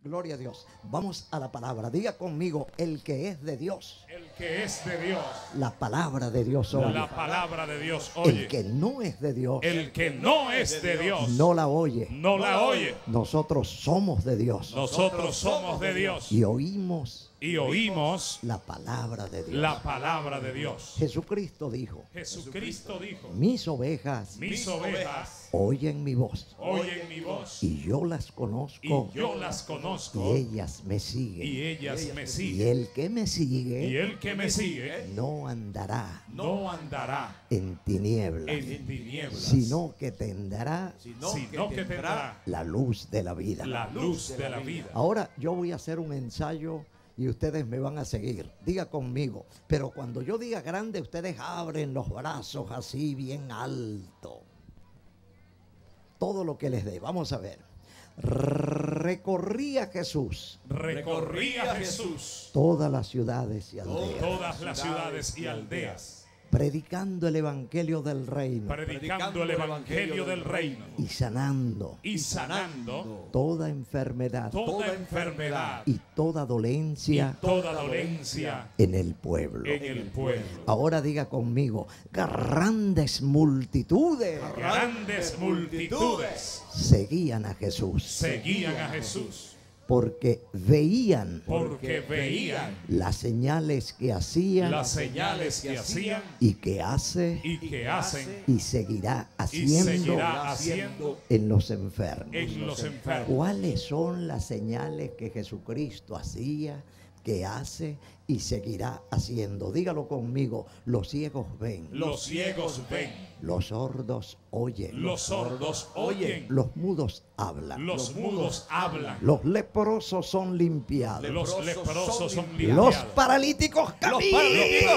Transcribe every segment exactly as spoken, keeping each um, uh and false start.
Gloria a Dios. Vamos a la palabra. Diga conmigo, el que es de Dios. El que es de Dios. La palabra de Dios oye. La palabra de Dios oye. El que no es de Dios. El que no es de Dios. No la oye. No la oye. Nosotros somos de Dios. Nosotros somos de Dios. Y oímos. Y oímos la palabra de Dios. La palabra de Dios. Jesucristo dijo. Jesucristo dijo. Mis ovejas. Mis ovejas. Oyen mi voz. Oyen mi voz. Y yo las conozco. Y yo las conozco. Y ellas me siguen. Y ellas me Y siguen. el que me sigue. Y el que me sigue. No andará. No andará. En tinieblas. En tinieblas. Sino que tendrá. Sino que tendrá. La luz de la vida. La luz de la vida. Ahora yo voy a hacer un ensayo. Y ustedes me van a seguir. Diga conmigo. Pero cuando yo diga grande, ustedes abren los brazos así bien alto. Todo lo que les dé. Vamos a ver. Recorría Jesús. Recorría Jesús. Todas las ciudades y aldeas. Todas las ciudades y aldeas. Predicando el evangelio del reino. Predicando el evangelio del reino. Y sanando. Y sanando. Toda enfermedad. Toda enfermedad. Y toda dolencia. Y toda dolencia. En el pueblo. En el pueblo. Ahora diga conmigo. Grandes multitudes. Grandes multitudes. Seguían a Jesús. Seguían a Jesús. Porque veían, porque veían las señales que hacían, las señales que hacían y que hace y que hacen y seguirá haciendo, y seguirá haciendo en los enfermos. En los enfermos. ¿Cuáles son las señales que Jesucristo hacía, que hace y seguirá haciendo? Dígalo conmigo. Los ciegos ven. Los ciegos ven. Los sordos oyen. Los sordos oyen. Los mudos hablan. Los mudos hablan. Los leprosos son limpiados. Los leprosos son limpiados. Los paralíticos caminan. Los paralíticos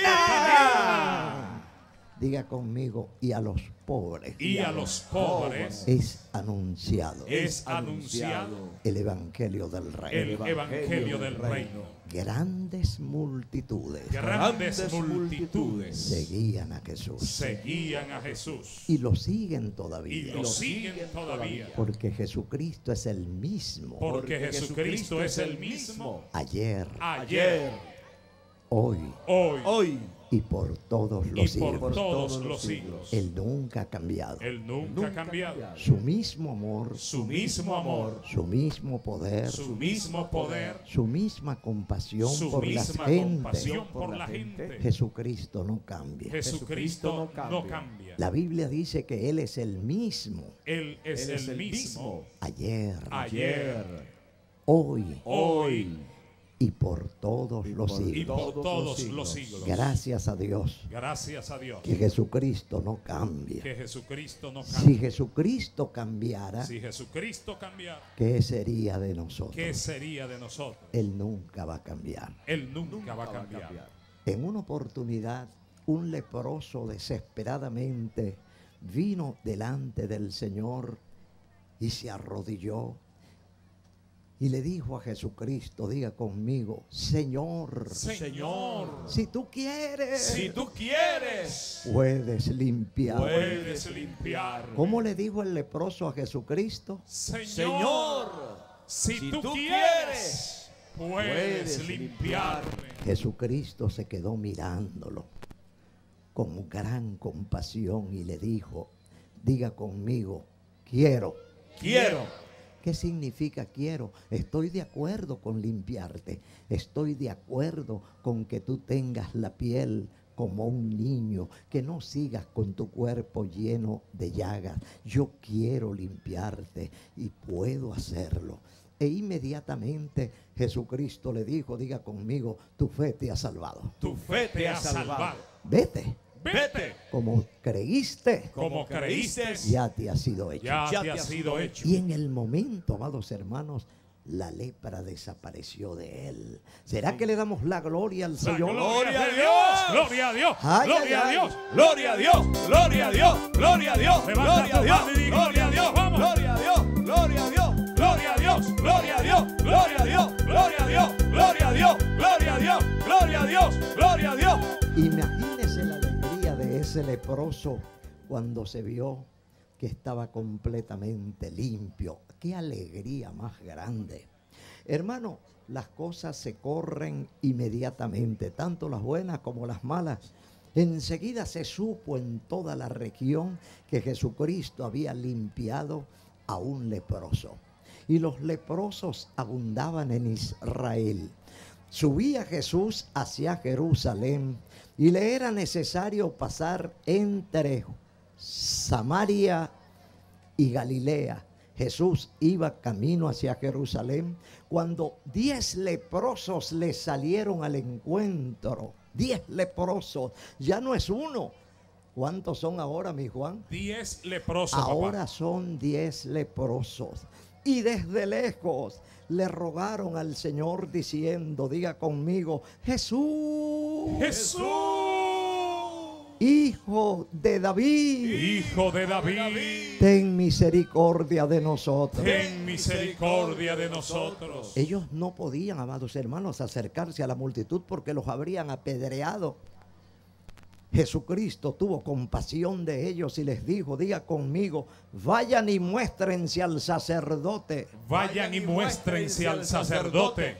caminan. Diga conmigo, y a los pobres. Y a los pobres es anunciado. Es anunciado el evangelio del reino. El evangelio del reino. Grandes multitudes. Grandes multitudes. Seguían a Jesús. Seguían a Jesús. Y lo siguen todavía. Y lo siguen todavía. Porque Jesucristo es el mismo. Porque Jesucristo es el mismo. Ayer. Ayer. Hoy. Hoy. Hoy. Y por todos los y siglos. por todos los siglos. Él nunca ha cambiado. Él nunca ha cambiado. Su mismo amor. Su mismo amor. Su mismo poder. Su mismo poder. Su misma compasión Su por la misma gente. compasión por la gente. Jesucristo no cambia. Jesucristo no cambia. No cambia. La Biblia dice que Él es el mismo. Él es, Él es el, el mismo. Ayer. Ayer. Hoy. Hoy. Y por todos los Y siglos. por todos los siglos. Gracias a Dios. Gracias a Dios. Que Jesucristo no cambia. Que Jesucristo no Si cambia. Jesucristo cambiara, Si Jesucristo cambiara, ¿qué sería de nosotros? ¿qué sería de nosotros? Él nunca va a cambiar. Él nunca va a cambiar. En una oportunidad, un leproso desesperadamente vino delante del Señor y se arrodilló. Y le dijo a Jesucristo, diga conmigo, Señor, Señor, si tú quieres, si tú quieres, puedes limpiar. puedes limpiar. ¿Cómo le dijo el leproso a Jesucristo? Señor, si, si tú, tú quieres, puedes, puedes limpiarme. Jesucristo se quedó mirándolo con gran compasión y le dijo, diga conmigo, quiero. Quiero. ¿Qué significa quiero? Estoy de acuerdo con limpiarte. Estoy de acuerdo con que tú tengas la piel como un niño, que no sigas con tu cuerpo lleno de llagas. Yo quiero limpiarte y puedo hacerlo. E inmediatamente Jesucristo le dijo, diga conmigo, tu fe te ha salvado. Tu fe te ha salvado. Vete. Vete. Como creíste, Como creíste, ya te ha sido hecho. ya te ha sido hecho. Y en el momento, amados hermanos, la lepra desapareció de él. ¿Será que le damos la gloria al La Señor? gloria a Dios, gloria a Dios, Ay, gloria ay, a Dios, gloria a Dios, gloria a Dios, gloria a Dios, gloria a Dios, gloria a Dios, vamos, gloria a Dios, gloria a Dios, gloria a Dios, gloria a Dios, gloria a Dios, gloria a Dios, gloria a Dios, gloria a Dios, gloria a Dios, gloria a Dios. Imagínese la alegría de ese leproso cuando se vio que estaba completamente limpio. Qué alegría más grande. Hermano, las cosas se corren inmediatamente, tanto las buenas como las malas. Enseguida se supo en toda la región que Jesucristo había limpiado a un leproso. Y los leprosos abundaban en Israel. Subía Jesús hacia Jerusalén y le era necesario pasar entre Samaria y Galilea. Jesús iba camino hacia Jerusalén cuando diez leprosos le salieron al encuentro. Diez leprosos, ya no es uno. ¿Cuántos son ahora, mi Juan? Diez leprosos, Ahora papá. son diez leprosos. Y desde lejos le rogaron al Señor diciendo, diga conmigo, Jesús, Jesús, Hijo de David, Hijo de David, ten misericordia de nosotros. ten misericordia de nosotros. Ellos no podían, amados hermanos, acercarse a la multitud porque los habrían apedreado. Jesucristo tuvo compasión de ellos y les dijo, diga conmigo, vayan y muéstrense al sacerdote. Vayan y muéstrense al sacerdote.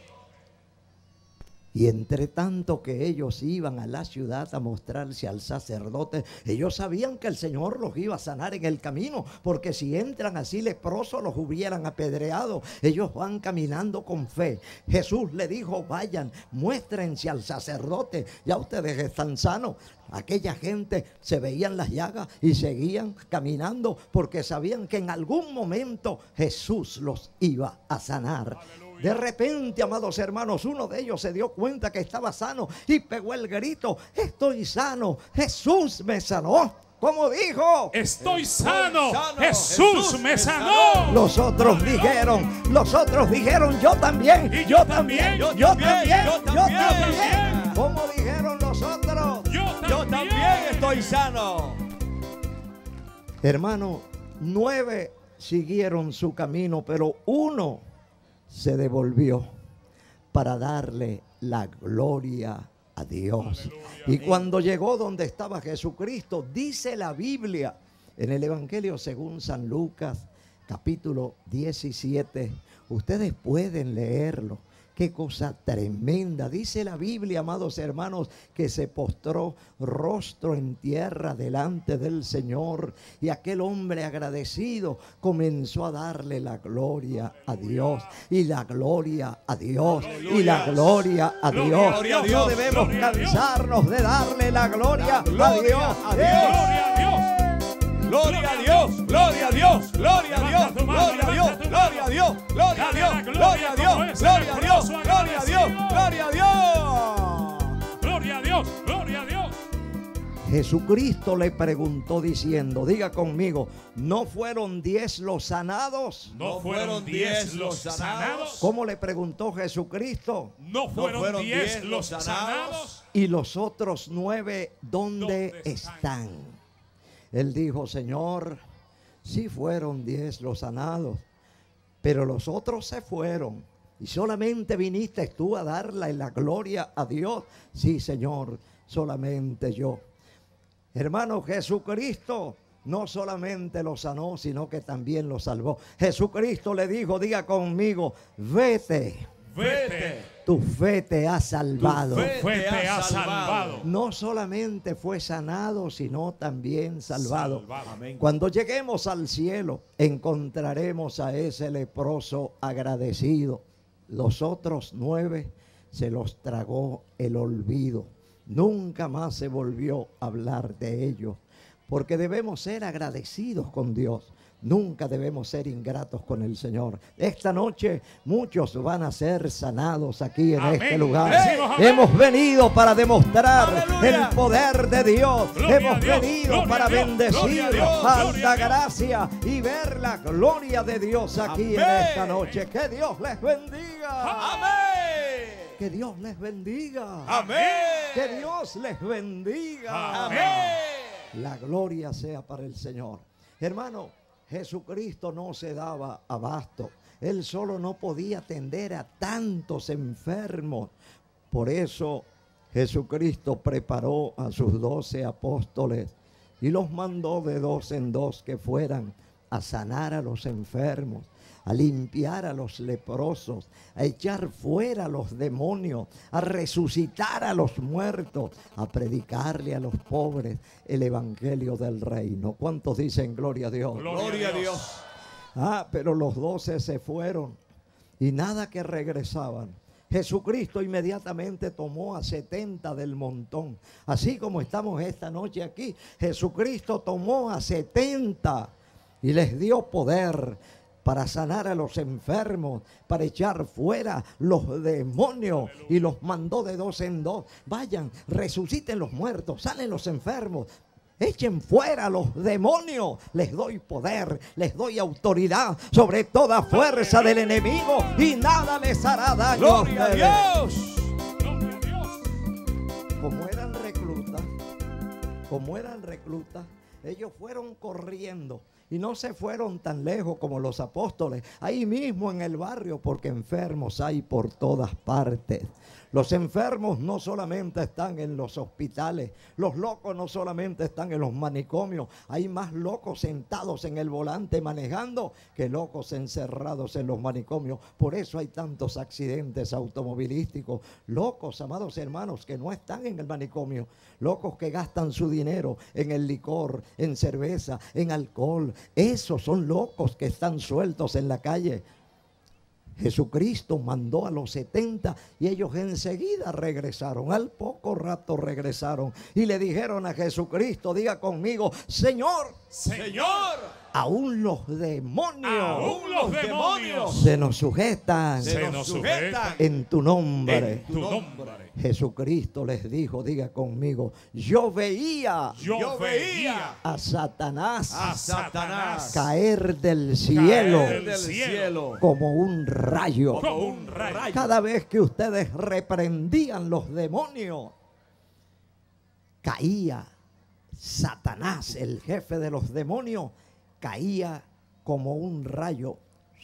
Y entre tanto que ellos iban a la ciudad a mostrarse al sacerdote, ellos sabían que el Señor los iba a sanar en el camino, porque si entran así leprosos los hubieran apedreado. Ellos van caminando con fe. Jesús le dijo, vayan, muéstrense al sacerdote, ya ustedes están sanos. Aquella gente se veían las llagas y seguían caminando porque sabían que en algún momento Jesús los iba a sanar. Aleluya. De repente, amados hermanos, uno de ellos se dio cuenta que estaba sano y pegó el grito, estoy sano, Jesús me sanó. ¿Cómo dijo? Estoy sano, sano. Jesús, Jesús me sanó. Los otros dijeron, los otros dijeron, yo también, y yo, yo también, yo, yo también, también, yo también, yo también. ¿Cómo dijeron los otros? Yo también. Yo también estoy sano. Hermano, nueve siguieron su camino, pero uno se devolvió para darle la gloria a Dios. Aleluya. Y cuando llegó donde estaba Jesucristo, dice la Biblia en el Evangelio según San Lucas, capítulo diecisiete, ustedes pueden leerlo. Qué cosa tremenda. Dice la Biblia, amados hermanos, que se postró rostro en tierra delante del Señor. Y aquel hombre agradecido comenzó a darle la gloria a Dios. Y la gloria a Dios. Y la gloria a Dios. No debemos cansarnos de darle la gloria a Dios. Gloria a Dios. Gloria a Dios, gloria a Dios, gloria a Dios, gloria a Dios, gloria a Dios, gloria a Dios, gloria a Dios, gloria a Dios, gloria a Dios, gloria a Dios. Gloria a Dios, gloria a Dios. Jesucristo le preguntó diciendo, diga conmigo, ¿no fueron diez los sanados? ¿No fueron diez los sanados? ¿Cómo le preguntó Jesucristo? ¿No fueron diez los sanados? ¿Y los otros nueve dónde están? Él dijo, Señor, sí fueron diez los sanados, pero los otros se fueron. Y solamente viniste tú a darle la gloria a Dios. Sí, Señor, solamente yo. Hermano, Jesucristo no solamente lo sanó, sino que también lo salvó. Jesucristo le dijo, diga conmigo, vete. Vete. Tu fe te ha salvado. Tu fe te ha salvado. No solamente fue sanado, sino también salvado. Salvado. Amén. Cuando lleguemos al cielo, encontraremos a ese leproso agradecido. Los otros nueve se los tragó el olvido. Nunca más se volvió a hablar de ellos. Porque debemos ser agradecidos con Dios. Nunca debemos ser ingratos con el Señor. Esta noche muchos van a ser sanados aquí en amén. Este lugar. Decimos, hemos venido para demostrar aleluya. El poder de Dios. Gloria hemos Dios, venido gloria para Dios, bendecir, Dios, alta gracia y ver la gloria de Dios aquí amén. En esta noche. Que Dios les bendiga. Amén. Que Dios les bendiga. Amén. Que Dios les bendiga. Amén. La gloria sea para el Señor. Hermano, Jesucristo no se daba abasto. Él solo no podía atender a tantos enfermos. Por eso Jesucristo preparó a sus doce apóstoles y los mandó de dos en dos que fueran a sanar a los enfermos, a limpiar a los leprosos, a echar fuera a los demonios, a resucitar a los muertos, a predicarle a los pobres el evangelio del reino. ¿Cuántos dicen gloria a Dios? Gloria a Dios. Ah, pero los doce se fueron y nada que regresaban. Jesucristo inmediatamente tomó a setenta del montón. Así como estamos esta noche aquí, Jesucristo tomó a setenta y les dio poder para sanar a los enfermos, para echar fuera los demonios. Y los mandó de dos en dos. Vayan, resuciten los muertos, salen los enfermos. Echen fuera los demonios. Les doy poder, les doy autoridad sobre toda fuerza del enemigo y nada les hará daño. Gloria a Dios. Gloria a Dios. Como eran reclutas, como eran reclutas, ellos fueron corriendo y no se fueron tan lejos como los apóstoles, ahí mismo en el barrio, porque enfermos hay por todas partes. Los enfermos no solamente están en los hospitales, los locos no solamente están en los manicomios, hay más locos sentados en el volante manejando que locos encerrados en los manicomios. Por eso hay tantos accidentes automovilísticos. Locos, amados hermanos, que no están en el manicomio, locos que gastan su dinero en el licor, en cerveza, en alcohol. Esos son locos que están sueltos en la calle. Jesucristo mandó a los setenta y ellos enseguida regresaron, al poco rato regresaron y le dijeron a Jesucristo, diga conmigo, Señor, Señor, aún los demonios, aún los demonios se nos sujetan, se nos sujetan en tu nombre. en tu nombre. Jesucristo les dijo, diga conmigo, yo veía, Yo veía a Satanás, a Satanás caer del cielo, caer del cielo como un rayo. como un rayo. Cada vez que ustedes reprendían los demonios, caía Satanás, el jefe de los demonios, caía como un rayo.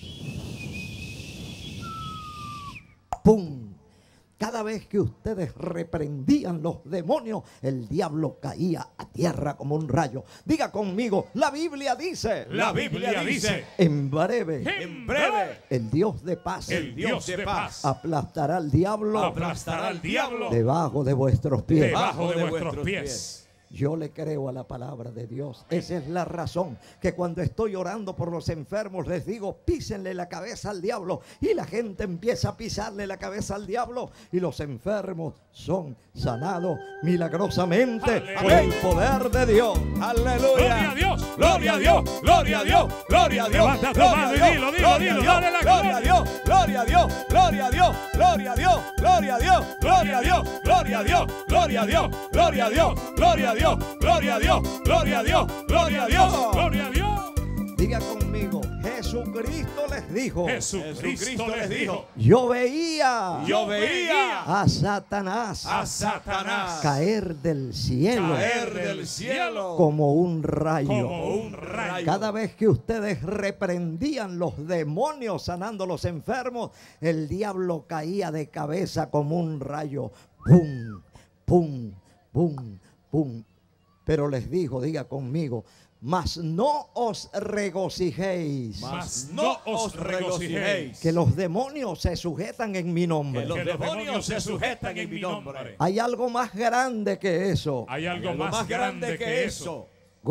¡Pum! Cada vez que ustedes reprendían los demonios, el diablo caía a tierra como un rayo. Diga conmigo, la Biblia dice, La Biblia dice, en breve, en breve, el Dios de paz el Dios de paz aplastará al diablo aplastará al diablo debajo de vuestros pies. debajo de vuestros pies. Yo le creo a la palabra de Dios. Esa es la razón que cuando estoy orando por los enfermos les digo, písenle la cabeza al diablo. Y la gente empieza a pisarle la cabeza al diablo y los enfermos son sanados milagrosamente por el poder de Dios. Aleluya. Gloria a Dios. Gloria a Dios. Gloria a Dios. Gloria a Dios. Levanta tu Gloria mano a y Dios. dilo, dilo, Gloria a dilo, Dios. dale la Gloria a gloria. Dios. Gloria a Dios. Gloria a Dios. Gloria a Dios. Gloria a Dios. Gloria a Dios. Gloria a Dios. Gloria a Dios. Gloria a Dios. Gloria a Dios. Gloria a Dios. Gloria a Dios. Gloria a Dios. Gloria a Dios. Diga conmigo, Jesucristo les dijo, Jesucristo les dijo, yo veía Yo veía a Satanás a Satanás caer del cielo caer del cielo como un rayo. como un rayo. Cada vez que ustedes reprendían los demonios sanando los enfermos, el diablo caía de cabeza como un rayo. Pum, pum, pum, pum. Pero les dijo, diga conmigo, mas no os regocijéis Mas no os regocijéis que los demonios se sujetan en mi nombre. que los demonios se sujetan en mi nombre. Hay algo más grande que eso. Hay algo, Algo más, grande que eso.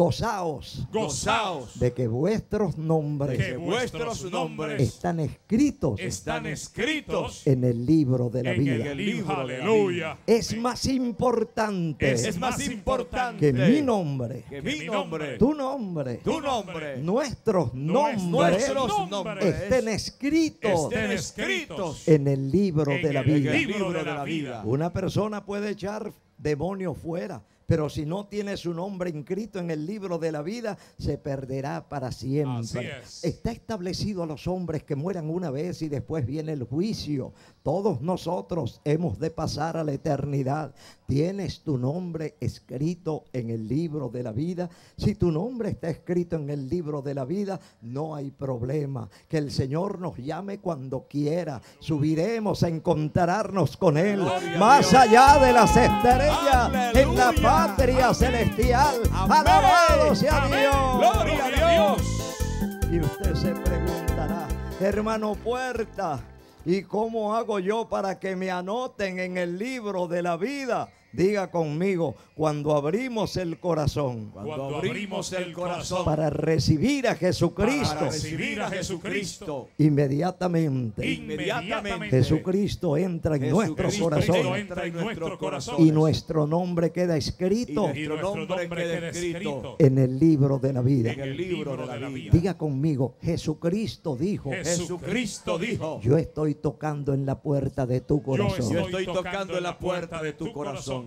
Gozaos Gozaos de que vuestros nombres Que vuestros nombres están escritos están escritos en el libro de la en vida. el libro. Aleluya. Es más importante es más importante que mi nombre, que mi nombre, tu nombre, tu nombre, nuestros nombres nuestros nombres estén escritos estén escritos en el libro en de la el vida. libro de la vida. Una persona puede echar demonios fuera, pero si no tiene su nombre inscrito en el libro de la vida, se perderá para siempre. Así es. Está establecido a los hombres que mueran una vez y después viene el juicio. Todos nosotros hemos de pasar a la eternidad. ¿Tienes tu nombre escrito en el libro de la vida? Si tu nombre está escrito en el libro de la vida, no hay problema. Que el Señor nos llame cuando quiera. Subiremos a encontrarnos con Él Gloria a más Dios. allá de las estrellas, Aleluya. en la patria celestial. Amén. Alabado sea Amén. Dios. Gloria a Dios. Y usted se preguntará, hermano Puerta, ¿y cómo hago yo para que me anoten en el libro de la vida? Diga conmigo, cuando abrimos el corazón, Cuando abrimos el corazón para recibir a Jesucristo, para recibir a Jesucristo, inmediatamente, inmediatamente Jesucristo entra en nuestro Jesucristo corazón entra en nuestro corazón y nuestro nombre queda escrito y nuestro nombre queda escrito en el libro de la vida. en el libro de la vida. Diga conmigo, Jesucristo dijo, Jesucristo dijo: yo estoy tocando en la puerta de tu corazón. Yo estoy tocando en la puerta de tu corazón.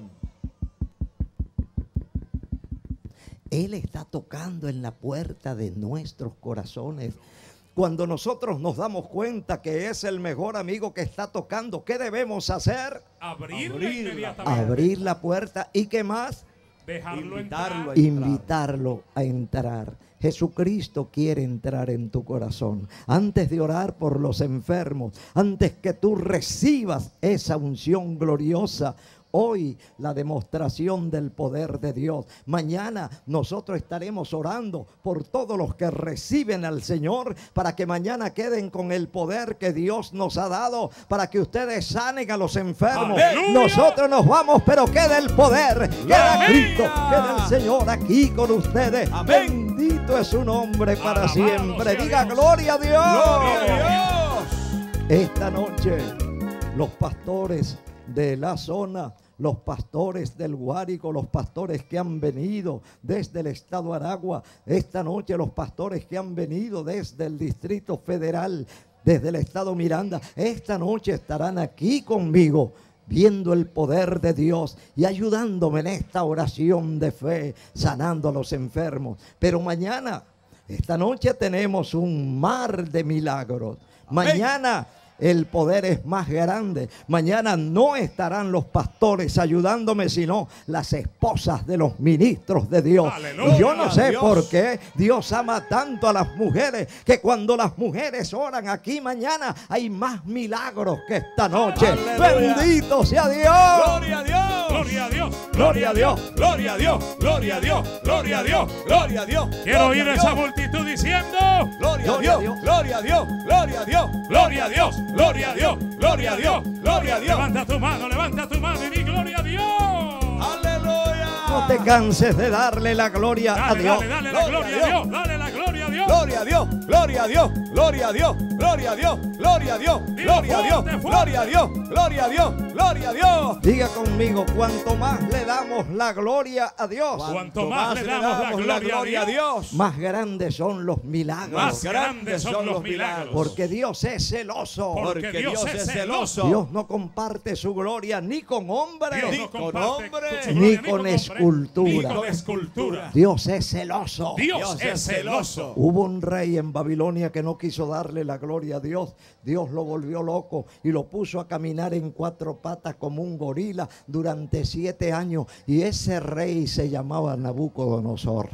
Él está tocando en la puerta de nuestros corazones. Cuando nosotros nos damos cuenta que es el mejor amigo que está tocando, ¿qué debemos hacer? Abrirle inmediatamente. Abrir la puerta y ¿qué más? Dejarlo Invitarlo entrar. a Invitarlo a entrar. Jesucristo quiere entrar en tu corazón. Antes de orar por los enfermos, antes que tú recibas esa unción gloriosa, hoy la demostración del poder de Dios. Mañana nosotros estaremos orando por todos los que reciben al Señor, para que mañana queden con el poder que Dios nos ha dado, para que ustedes sanen a los enfermos. ¡Aleluya! Nosotros nos vamos, pero queda el poder, queda ¡Aleluya! Cristo, queda el Señor aquí con ustedes. Amén. Bendito es su nombre para Alabado siempre. sea Diga Dios. gloria a Dios. ¡Gloria a Dios! Esta noche los pastores de la zona, los pastores del Guárico, los pastores que han venido desde el estado Aragua, esta noche los pastores que han venido desde el Distrito Federal, desde el estado Miranda, esta noche estarán aquí conmigo, viendo el poder de Dios y ayudándome en esta oración de fe, sanando a los enfermos. Pero mañana, esta noche tenemos un mar de milagros. Mañana el poder es más grande. Mañana no estarán los pastores ayudándome, sino las esposas de los ministros de Dios. ¡Aleluya! Y yo no sé Dios. por qué Dios ama tanto a las mujeres, que cuando las mujeres oran aquí mañana hay más milagros que esta noche. ¡Aleluya! Bendito sea Dios. ¡Gloria a Dios! Gloria a Dios. ¡Gloria a Dios! ¡Gloria a Dios! ¡Gloria a Dios! ¡Gloria a Dios! ¡Gloria a Dios! Quiero oír ¡Gloria a esa Dios! multitud diciendo: ¡Gloria a Gloria a Dios! Dios. ¡Gloria a Dios! ¡Gloria a Dios! ¡Gloria a Dios! ¡Gloria a Dios! ¡Gloria a Dios! ¡Gloria a Dios! Levanta tu mano, levanta tu mano y di gloria a Dios. ¡Aleluya! No te canses de darle la gloria a Dale, Dios. dale, dale la gloria a Dios. Dale la gloria a Dios. ¡Gloria a Dios! ¡Gloria a Dios! ¡Gloria a Dios! ¡Gloria a Dios! ¡Gloria a Dios! ¡Gloria a Dios! fuerte, fuerte. ¡Gloria a Dios! ¡Gloria a Dios! ¡Gloria a Dios! Diga conmigo, cuanto más le damos la gloria a Dios, Cuanto más le damos la gloria a Dios, más grandes son los milagros. más grandes son los milagros. Porque Dios es celoso. Porque Dios es celoso. Dios no comparte su gloria ni con hombres, Dios Ni no con comparte hombre, su ni gloria con hombre, escultura. ni con escultura. Dios es celoso. Dios, Dios es es celoso. Hubo un rey en Babilonia que no quiso darle la gloria a Dios. Dios lo volvió loco y lo puso a caminar en cuatro patas como un gorila durante siete años. Y ese rey se llamaba Nabucodonosor.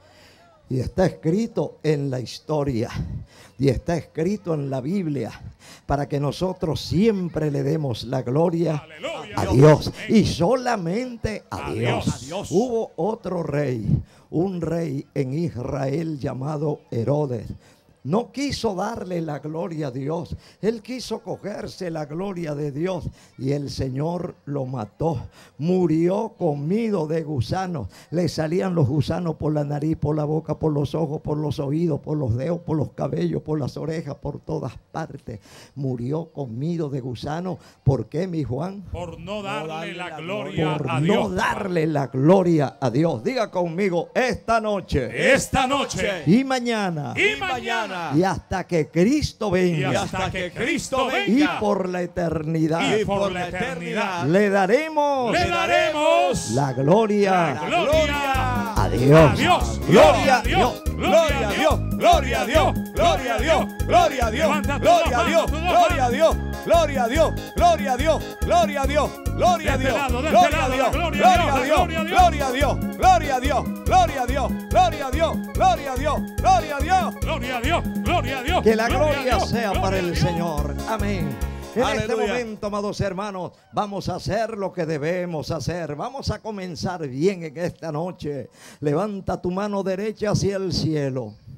Y está escrito en la historia. Y está escrito en la Biblia. Para que nosotros siempre le demos la gloria Aleluya. a Dios. Amén. Y solamente a, A Dios. Dios. A Dios. Hubo otro rey, un rey en Israel llamado Herodes. No quiso darle la gloria a Dios. Él quiso cogerse la gloria de Dios. Y el Señor lo mató. Murió comido de gusanos. Le salían los gusanos por la nariz, por la boca, por los ojos, por los oídos, por los dedos, por los cabellos, por las orejas, por todas partes. Murió comido de gusanos. ¿Por qué, mi Juan? Por no darle, darle la la gloria Por a no Dios. darle la gloria a Dios. Diga conmigo, esta noche Esta noche y mañana y mañana y hasta que Cristo y venga hasta que Cristo y venga por la eternidad y por la eternidad le daremos le daremos la gloria la gloria a Dios. a Dios. Gloria a Dios. ¡Gloria a Dios! ¡Gloria a Dios! ¡Gloria a Dios! ¡Gloria a Dios! Levanta tus ¡Gloria dos a Dios! manos, tus dos ¡Gloria a Dios! ¡Gloria a Dios! ¡Gloria a Dios! ¡Gloria a Dios! ¡Gloria a De este Dios! lado, de este ¡Gloria a lado, Dios! gloria a ¡Gloria a Dios, Dios! gloria a Dios. ¡Gloria a Dios! ¡Gloria a Dios! ¡Gloria a Dios! ¡Gloria a Dios! ¡Gloria a Dios! Gloria a Dios, gloria a Dios. Que la gloria a gloria Dios, sea gloria para a el Dios. Señor. Amén. En este Aleluya. momento, amados hermanos, vamos a hacer lo que debemos hacer. Vamos a comenzar bien en esta noche. Levanta tu mano derecha hacia el cielo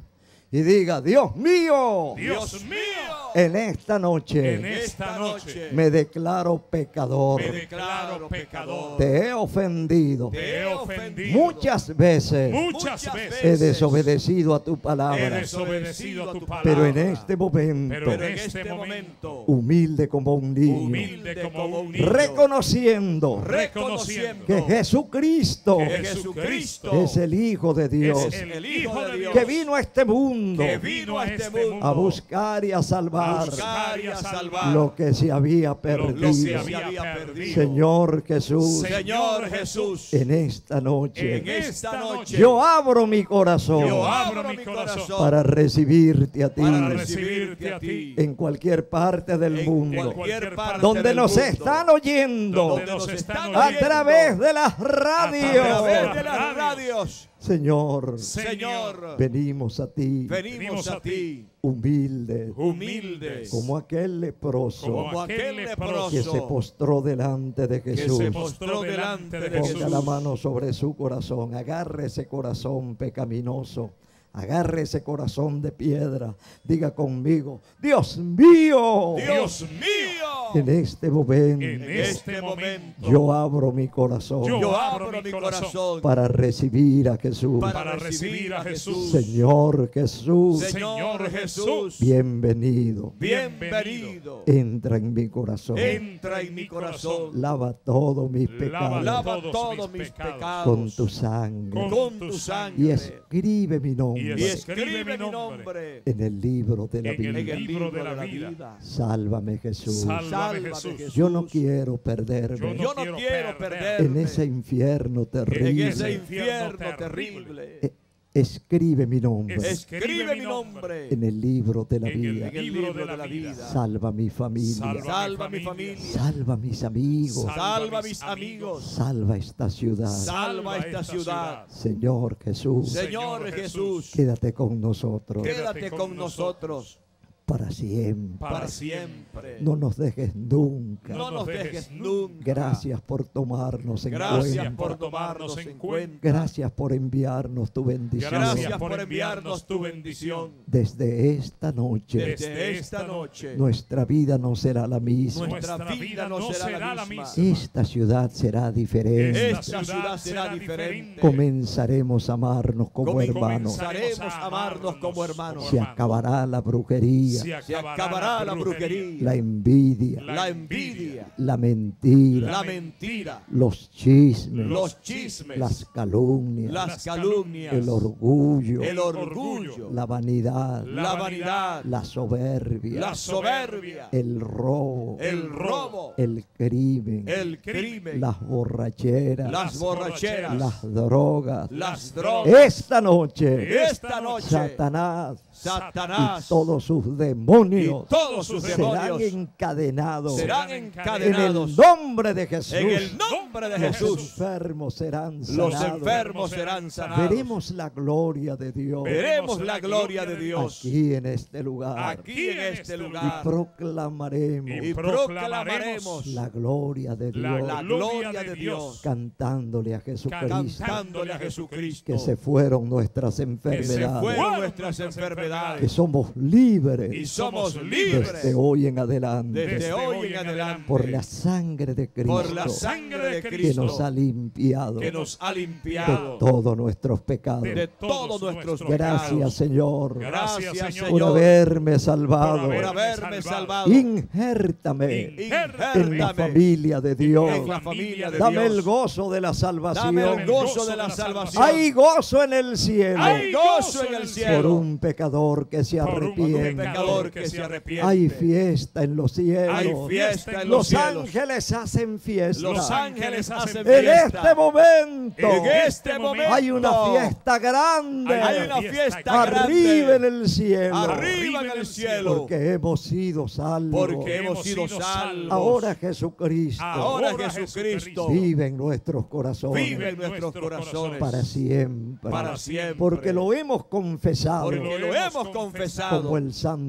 y diga: Dios mío, Dios mío, en esta noche, en esta noche me declaro pecador. me declaro pecador. Te he ofendido. Te he ofendido Muchas veces muchas he veces. desobedecido a tu He palabra. desobedecido a tu palabra. Pero en este momento, Pero en este momento, humilde como un niño, humilde como un niño, reconociendo reconociendo que Jesucristo que Jesucristo es el Hijo de Dios, es el Hijo de Dios, que vino a este mundo que vino a este mundo a buscar y a a salvar buscar y a salvar lo que se había lo que perdido. se había perdido. Señor Jesús, Señor Jesús, en esta noche en esta noche yo abro mi corazón yo abro mi corazón para recibirte a ti para recibirte a ti en cualquier parte del en mundo cualquier parte donde del nos mundo, están oyendo donde nos están a oyendo, través de las a través radios. de las radios. Señor, Señor, venimos a ti venimos a ti humildes humildes como aquel leproso como aquel leproso que se postró delante de que Jesús. se postró delante de Ponga Jesús. la mano sobre su corazón, agarre ese corazón pecaminoso, agarre ese corazón de piedra, diga conmigo: Dios mío, Dios mío, en este momento en este momento yo abro mi corazón yo abro mi corazón para recibir a Jesús. para recibir a Jesús. Señor Jesús, Señor Jesús, bienvenido. bienvenido. Entra en mi corazón. Entra en mi corazón. Lava todos mis Lava, pecados lava todos todos mis mis pecados. pecados con tu sangre. con tu Y sangre. escribe mi nombre Y escribe mi nombre en el libro de la en el vida. en el libro de la vida. Sálvame, Jesús. Sálvame, Sálvame, Jesús. Jesús. Yo no quiero perderme Yo no quiero perderme en ese infierno en terrible. ese infierno infierno terrible. terrible. Eh, Escribe mi nombre Escribe mi nombre en el libro de la en el vida. en el libro de la vida. Salva mi familia. Salva Salva mi familia. Salva mis amigos. Salva mis amigos. Salva esta ciudad. Salva esta ciudad. Señor Jesús, Señor Jesús, quédate con nosotros quédate con nosotros para siempre. para siempre. No nos dejes nunca. No nos dejes nunca. Gracias por tomarnos en Gracias cuenta. por tomarnos en cuenta. Gracias por enviarnos tu bendición. Gracias por enviarnos tu bendición. Desde esta noche, Desde esta noche, nuestra vida no será la misma. nuestra vida no será la misma. Esta ciudad será diferente. Esta ciudad será diferente. Comenzaremos a amarnos como hermanos. Comenzaremos a amarnos como hermanos. Se acabará la brujería, Se acabará la brujería, la envidia, la envidia, la mentira, la mentira, los chismes, los chismes, las calumnias, las calumnias, el orgullo, el orgullo, la vanidad, la vanidad, la soberbia, la soberbia, el robo, el robo, el crimen, el crimen, las borracheras, las borracheras, las drogas. las drogas. Esta noche, Esta noche, Satanás y Satanás todos sus demonios y todos sus serán demonios encadenados serán en el encadenados nombre de Jesús. en el nombre de Los Jesús. enfermos serán Los sanados. enfermos serán sanados. Veremos la gloria de Dios Veremos la gloria de Dios aquí en este lugar aquí en este y lugar proclamaremos y proclamaremos la gloria de la Dios la gloria de Dios cantándole a Jesucristo cantándole a Jesucristo que se fueron nuestras que se enfermedades, fueron nuestras que enfermedades somos libres y somos libres desde hoy en adelante desde hoy en adelante por la sangre de Cristo por la sangre de que Cristo nos ha limpiado que nos ha de limpiado todos nuestros pecados. de todos nuestros Gracias, pecados. Señor, Gracias, por Señor, haberme salvado. por haberme salvado. Injértame Injértame en la familia de Dios. en la familia de Dame Dios. el gozo de la salvación. Dame el gozo de la salvación. Hay gozo en el cielo Hay gozo en el por cielo un pecador que se Por un arrepiente. pecador que se arrepiente. Hay fiesta en los cielos. Hay fiesta en los Los cielos. ángeles hacen fiesta. Los ángeles hacen En fiesta. este momento En este momento hay una fiesta grande. Hay una fiesta arriba en grande el cielo. arriba en el cielo Porque hemos sido salvos. porque hemos sido salvos. Ahora Jesucristo Ahora Jesucristo vive en nuestros corazones. vive en nuestros corazones para siempre. para siempre. Porque lo hemos confesado porque lo hemos confesado como el Santo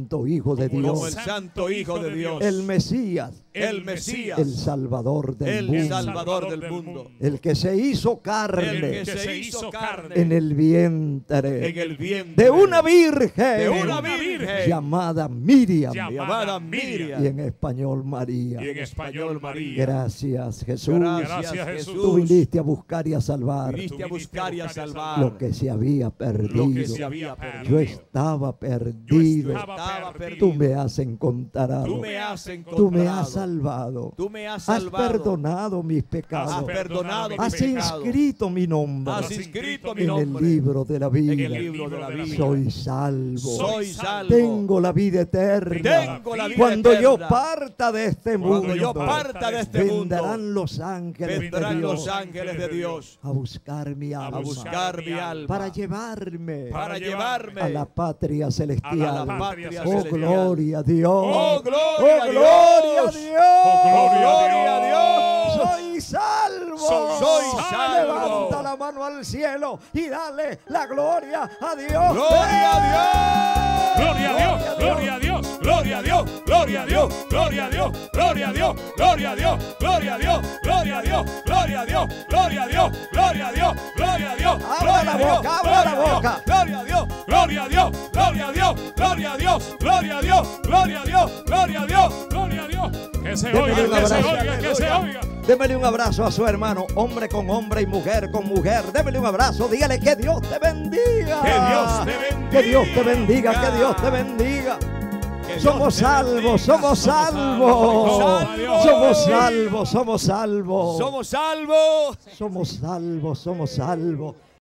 Santo Hijo de Como el Dios, Como el Santo Hijo de Dios. el Mesías, El Mesías. el Salvador del El mundo, Salvador del mundo. el que se hizo El carne que se hizo carne en el vientre en el vientre de una virgen, de una virgen llamada Miriam, llamada Miriam. y en español María. Y en español María. Gracias, Jesús. Gracias, Gracias, Jesús. Tú viniste a buscar y a salvar Viniste a buscar y a salvar lo que se había perdido. lo que se había perdido. Yo estaba perdido. Yo estaba Estaba perdido. Tú me has encontrado. Tú me has encontrado. Tú me has salvado. Tú me has Has salvado. perdonado mis Has pecados. perdonado mis Has pecados. inscrito mi nombre Has inscrito mi en el nombre libro de la en el vida. libro de la vida. Soy salvo. Soy salvo. Tengo la vida eterna. Tengo la vida Cuando yo eterna. parta de este mundo, Cuando yo parta de este mundo, vendrán los ángeles de vendrán Dios los ángeles de Dios a buscar mi A alma, a buscar mi alma para llevarme para llevarme a la patria celestial. a la patria Oh, celestial. gloria a Dios. Oh, gloria Oh, a gloria a Dios. Dios. Oh, gloria a Dios. Soy salvo. Soy salvo. Levanta la mano al cielo y dale la gloria a Dios. Gloria a Dios. Gloria a Dios, gloria a Dios, gloria a Dios, gloria a Dios, gloria a Dios, gloria a Dios, gloria a Dios, gloria a Dios, gloria a Dios, gloria a Dios, gloria a Dios, gloria a Dios, gloria a Dios. Abra la boca, abra la boca. Gloria a Dios. Gloria a Dios, gloria a Dios, gloria a Dios, gloria a Dios, gloria a Dios, gloria a Dios, gloria a Dios. Que se Démele oiga, un que se abrazo. oiga, que se oiga. Démele un abrazo a su hermano, hombre con hombre y mujer con mujer. Démele un abrazo, dígale que Dios te bendiga. Que Dios te bendiga. Que Dios te bendiga, que Dios te bendiga. Que Dios Somos te salvos, bendiga. somos salvos. salvos. Somos salvos, somos salvos. Somos salvos. Somos salvos, somos salvos.